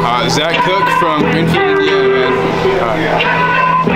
Zach Cook from Greenfield, Indiana, man.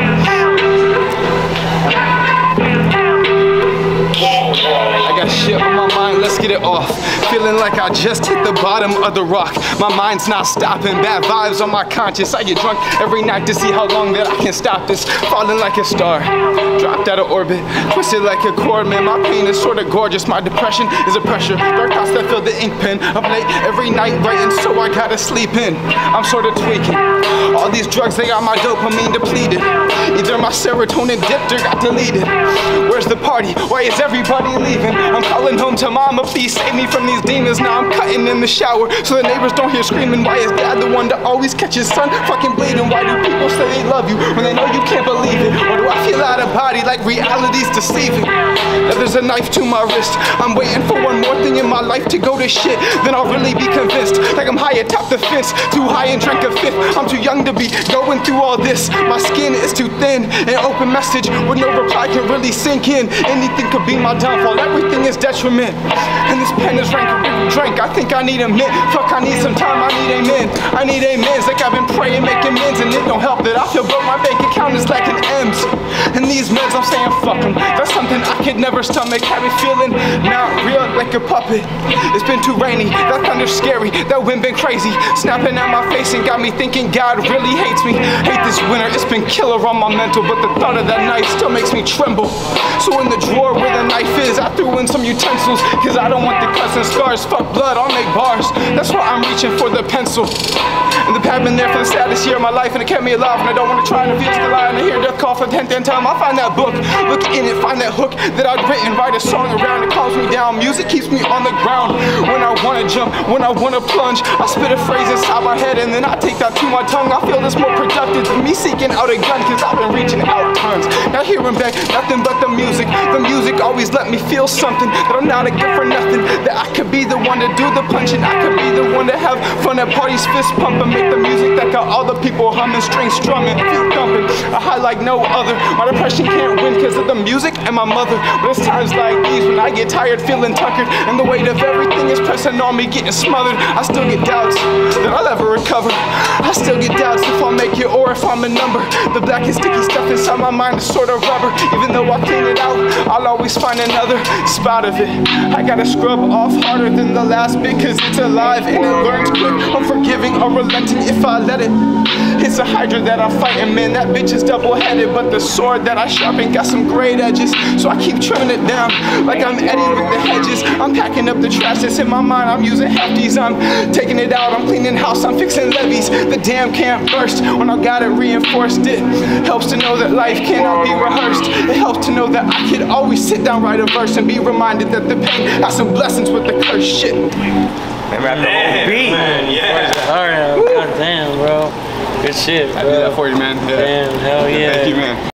I got shit on my mind, let's get it off. Feeling like I just hit the bottom of the rock. My mind's not stopping, bad vibes on my conscience. I get drunk every night to see how long that I can stop this. Falling like a star, dropped out of orbit, twisted like a cord, man. My pain is sorta gorgeous, my depression is a pressure. Dark thoughts that fill the ink pen. I'm late every night writing, so I gotta sleep in. I'm sorta tweaking. All these drugs, they got my dopamine depleted. Either my serotonin dipped or got deleted. Where's the party? Why is everybody leaving? I'm calling home to mama, please save me from these demons. Now I'm cutting in the shower so the neighbors don't hear screaming. Why is dad the one to always catch his son fucking bleeding? Why do people say they love you when they know you can't believe it? Or do I feel out of body like reality's deceiving? Now there's a knife to my wrist. I'm waiting for one more thing in my life to go to shit. Then I'll really be convinced. Like I'm high atop the fence, too high and drank a fifth. I'm too young to be going through all this. My skin is too thin. An open message with no reply can really sink in. Anything could be my downfall. Everything is detriment. And this pen is rank drink. I think I need a mint. Fuck, I need some time. I need amen. I need amens. Like I've been praying, making amends, and it don't help that I feel broke. My bank account is lacking M's. And these meds, I'm saying fuck them. That's something I could never stomach. Have me feeling not real like a puppet. It's been too rainy. That thunder's scary. That wind been crazy. Snapping at my face and got me thinking God really hates me. Hate this winter. It's been killer on my mental, but the thought of that knife still makes me tremble. So in the drawer where the knife is, I threw in some utensils, cause I don't want the cuts and scars. Fuck blood, I'll make bars. That's why I'm reaching for the pencil. And the pad been there for the saddest year of my life, and it kept me alive. And I don't want to try and reveal the lie, and I hear death call for the 10th time. I find that book, look in it, find that hook that I'd written, write a song around. It calms me down, music keeps me on the ground. When I want to jump, when I want to plunge, I spit a phrase inside my head, and then I take that to my tongue. I feel this more productive than me seeking out a gun, cause I've been reaching out tons. Now hearing back, nothing but the music. The music always let me feel something, that I'm not a good for nothing, that I could be the one to do the punching, I could be the one to have fun at parties, fist pumping, make the music that got all the people humming, strings strumming, feet thumping, a high like no other. My depression can't win cause of the music and my mother, but it's times like these when I get tired, feeling tuckered, and the weight of everything is pressing on me, getting smothered. I still get doubts that I'll ever recover. I still get doubts if I'll make it or if I'm a number. The black and sticky stuff inside my mind is sort of rubber. Even though I clean it out, I'll always find another spot of it. I gotta scrub off harder than the last bit cause it's alive and it learns quick. I'm forgiving or relenting if I let it. It's a hydra that I'm fighting, man, that bitch is double-headed, but the sword that I sharpen got some great edges, so I keep trimming it down like I'm Eddie with the hedges. I'm packing up the trash that's in my mind, I'm using hefties, I'm taking it out, I'm cleaning house, I'm fixing levees. The dam can't burst when I got it reinforced. It helps to know that life cannot be rehearsed. It helps to know that I could always sit down, write a verse, and be reminded that the pain has some blessings with the curse. Shit. Man, rap the whole beat. Man, yeah. God damn, bro. Good shit, bro. I did that for you, man. Yeah. Damn, hell yeah. Thank you, man.